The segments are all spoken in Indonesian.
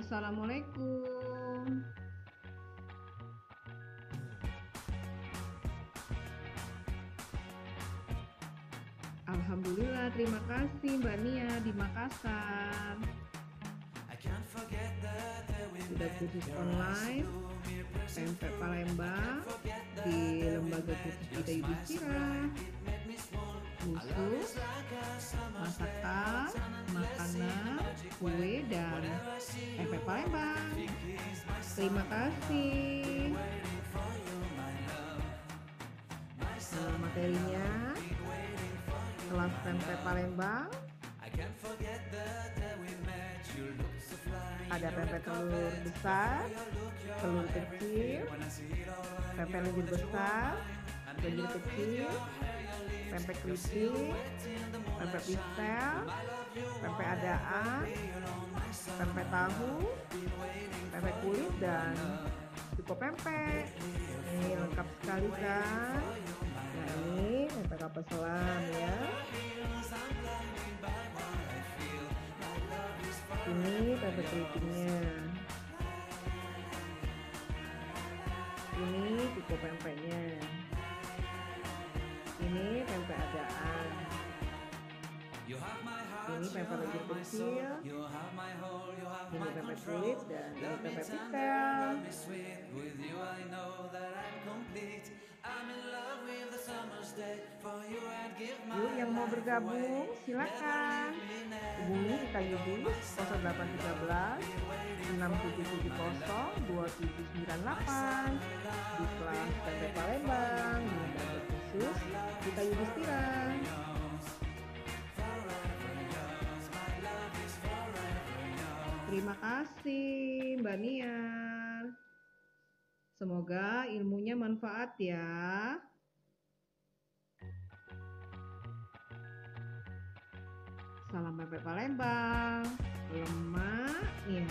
Assalamualaikum. Alhamdulillah, terima kasih Mbak Nia di Makassar. Sudah kursus online pempek Palembang di Lembaga Kursus Gita Yudhistira. Khusus masakan, makanan, kue, dan pempek Palembang. Terima kasih. Materinya kelas pempek Palembang, ada pempek telur besar, telur kecil, pempek lenjer besar, lenjer kecil, pempek keripik, pempek pistel, pempek adaan, pempek tahu, pempek kulit, dan cuko pempek. Ini lengkap sekali kan? Nah, ini pempek kapal selam ya. Ini pempek keripiknya. Ini cuko pempeknya. Ini pempek adaan. Ini pempek lenjer kecil. Ini pempek kulit, dan ini pempek pistel. Yuk, yang mau bergabung silakan hubungi Gita Yudis 0813 6770 2798 di kelas pempek Palembang di Lembaga Kursus Gita Yudhistira. Terima kasih Mbak Nia. Semoga ilmunya manfaat ya. Salam pempek Palembang, lemaknya.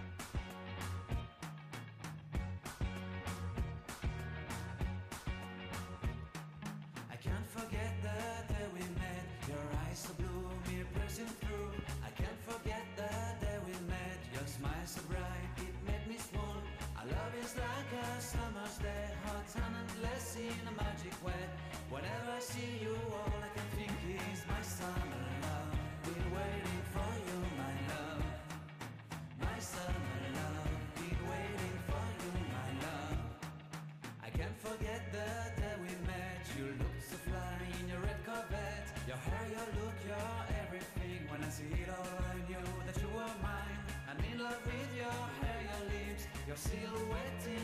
I can't forget the day we met. Your eyes so blue, me pressing through. I can't forget the day we met. Your smile so bright, it made me swoon. Our love is like a summer's day, hot and endless in a magic way. Whenever I see you, all I can think is my summer love. Been waiting for you, my love. My summer love. Been waiting for you, my love. I can't forget the day we met. You looked so fly in your red Corvette. Your hair, your look, your everything. When I see it all, I knew that you were mine. I'm in love with your hair, your lips, your silhouette.